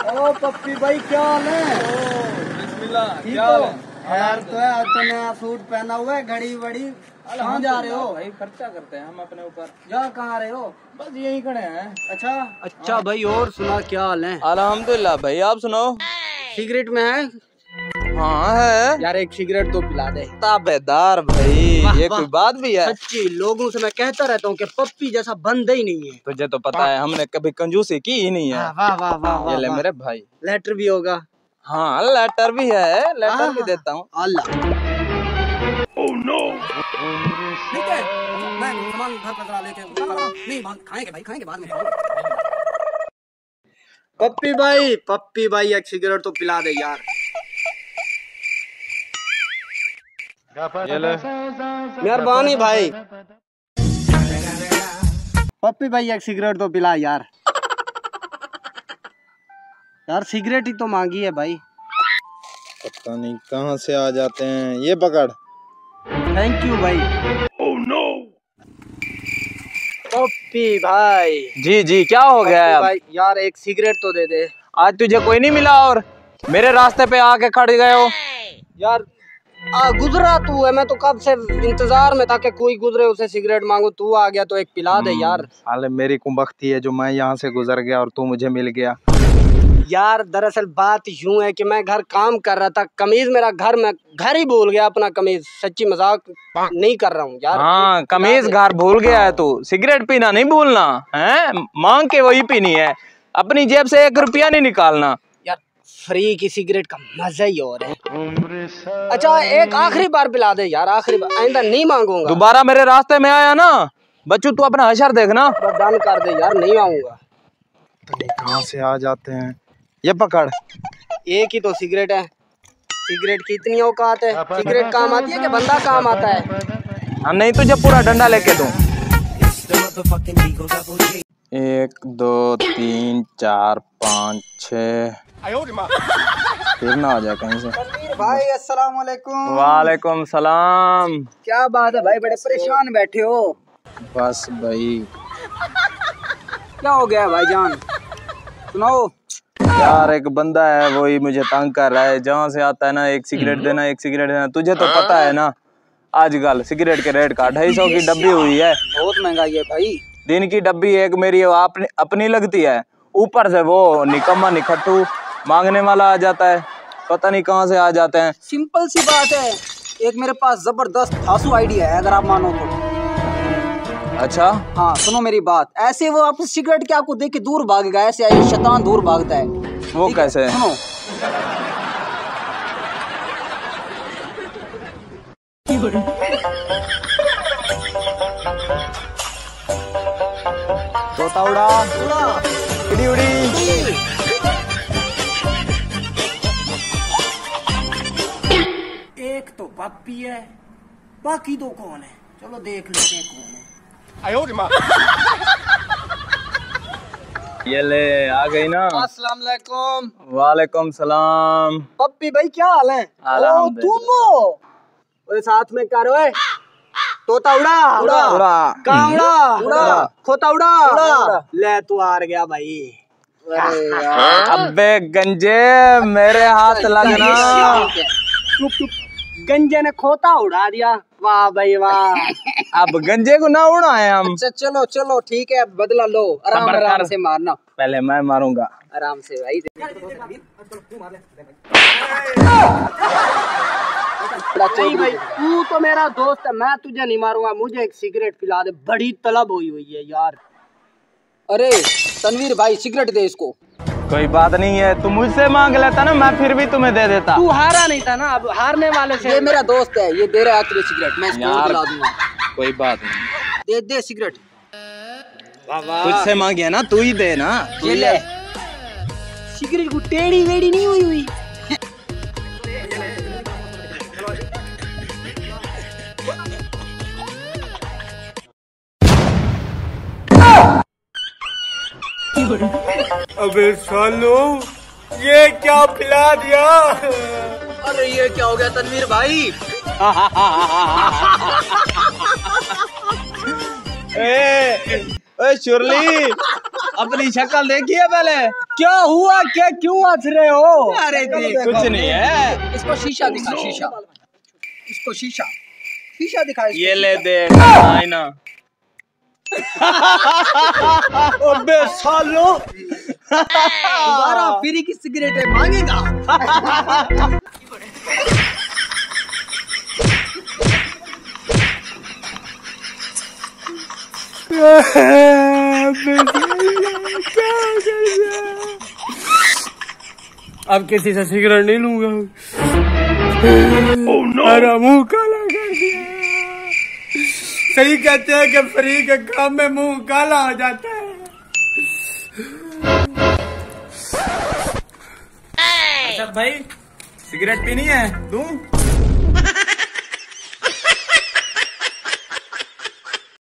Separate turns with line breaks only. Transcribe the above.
ओ पप्पी भाई क्या हाल है?
बिस्मिल्लाह, क्या हाल है?
यार तो है, तो नया सूट पहना हुआ है, घड़ी वड़ी। कहाँ जा रहे हो
भाई? खर्चा करते हैं हम अपने ऊपर।
जा कहाँ रहे हो?
बस यहीं खड़े हैं।
अच्छा भाई, और सुना क्या हाल है?
अल्हम्दुलिल्लाह भाई, आप सुनाओ।
सिगरेट में है?
हाँ है
यार एक सिगरेट तो पिला दे।
ताबेदार भाई, ये कोई बात भी है?
सच्ची लोगों से मैं कहता रहता हूँ कि पप्पी जैसा बंदा ही नहीं है।
तुझे तो पता है हमने कभी कंजूसी की ही नहीं है।
वाह वाह वाह वाह,
ये ले
वाह।
मेरे भाई।
लेटर भी होगा?
हाँ लेटर भी है, लेटर भी देता हूँ।
अल्लाह। Oh no. ठीक है, मैं सामान घर पर करा लेके नहीं, खाएंगे भाई, खाएंगे बाद में। पप्पी भाई एक सिगरेट तो पिला दे यार। मेहरबानी भाई। पप्पी भाई एक सिगरेट तो पिला यार। यार सिगरेट ही तो मांगी है भाई।
पता नहीं कहाँ से आ जाते हैं। ये पकड़।
थैंक यू भाई। Oh no. पप्पी भाई।
जी जी, क्या हो गया है?
भाई यार एक सिगरेट तो दे दे।
आज तुझे कोई नहीं मिला और मेरे रास्ते पे आके खड़ गए हो?
यार गुजरा तू है, मैं तो कब से इंतजार में था कि कोई गुजरे उसे सिगरेट मांगू, तू आ गया तो एक पिला दे यार।
साले मेरी कुंभक्ति है जो मैं यहाँ से गुजर गया और तू मुझे मिल गया।
यार दरअसल बात यूं है कि मैं घर काम कर रहा था, कमीज मेरा मैं घर ही भूल गया अपना कमीज। सच्ची मजाक नहीं कर रहा हूँ यार।
हाँ कमीज घर भूल गया है तू। सिगरेट पीना नहीं भूलना है, मांग के वही पीनी है, अपनी जेब से 1 रुपया नहीं निकालना।
यार फ्री की सिगरेट का मजा ही और है। अच्छा एक आखिरी बार पिला दे यार, आखिरी बार, आइंदा नहीं मांगूंगा।
दोबारा मेरे रास्ते में आया ना बच्चू, तू अपना हशर देखना।
डन कर दे यार, नहीं आऊंगा।
कहाँ से आ जाते हैं। ये पकड़।
एक ही तो सिगरेट है, सिगरेट की इतनी औकात है? सिगरेट काम आती है कि बंदा काम आता है?
हाँ नहीं तुझे पूरा डंडा लेके दूं। 1 2 3 4 5 6 फिर ना आ जाए कहीं से।
भाई अस्सलाम वालेकुम।
वालेकुम सलाम।
क्या बात है भाई, बड़े परेशान बैठे हो?
बस भाई।
क्या हो गया है भाईजान, सुनाओ।
यार एक बंदा है वही मुझे तंग कर रहा है, जहाँ से आता है ना एक सिगरेट देना, एक सिगरेट देना। तुझे तो पता है ना आजकल सिगरेट के रेट का 250 की डब्बी हुई है।
बहुत महंगाई है भाई।
दिन की डब्बी एक मेरी अपनी लगती है, ऊपर से वो निकम्मा निखट्टू मांगने वाला आ जाता है, पता नहीं कहाँ से आ जाते हैं।
सिंपल सी बात है, एक मेरे पास जबरदस्त धांसू आइडिया है अगर आप मानो तो।
अच्छा
हाँ सुनो मेरी बात, ऐसे वो आप सिगरेट के आपको देख के दूर भागेगा, ऐसे आए शैतान दूर भागता है।
वो कैसे?
सुनो
तोता उड़ा उड़ी उड़ी।
एक तो पप्पी है, बाकी दो कौन है? चलो देख लेते हैं कौन है।
ये ले आ गई ना।
अस्सलाम वालेकुम।
वालेकुम सलाम।
पप्पी भाई क्या हाल है? ओ तुम वो साथ में करो है। तोता उड़ा उड़ा
उड़ा
कावड़ा उड़ा खोता उड़ा उड़ा। ले तू हार गया भाई।
अबे गंजे मेरे हाथ लगना।
चुप चुप, गंजे ने खोता उड़ा दिया। वाह भाई वाह।
अब गंजे को ना उड़ाए हम।
अच्छा चलो चलो ठीक है, बदला लो, आराम से मारना।
पहले मैं मारूंगा
आराम से भाई। नहीं भाई तू तो मेरा दोस्त है, मैं तुझे नहीं मारूंगा। मुझे एक सिगरेट पिला दे, बड़ी तलब हुई है यार। अरे तनवीर भाई सिगरेट दे इसको।
कोई बात नहीं है, तू मुझसे मांग लेता ना, मैं फिर भी तुम्हें दे देता।
तू हारा नहीं था ना, अब हारने वाले से। ये मेरा दोस्त है, ये दे रहा है तुझे सिगरेट, मैं इसको दिला दूंगा।
कोई बात नहीं,
दे सिगरेट।
तुझसे मांगे ना, तू ही दे ना।
ये ले सिगरेट को टेढ़ी वेढ़ी नहीं हुई हुई।
अबे सालो ये क्या पिला दिया?
अरे ये क्या हो गया तनवीर भाई?
ए शुरली अपनी शक्ल देखी है पहले? क्या हुआ? क्या क्यों हंस रहे हो?
अरे देख
कुछ नहीं है।
इसको शीशा दिखा, शीशा इसको शीशा शीशा दिखा इसको
ये ले
शीशा।
देख आईना।
अबे सालो
दोबारा फ्री की सिगरेट है, मांगेगा?
अब किसी से सिगरेट नहीं लूंगा। मेरा मुंह काला कर दिया। सही कहते हैं कि फ्री के काम में मुंह काला हो जाता है। अच्छा भाई, सिगरेट पीनी है? दूं?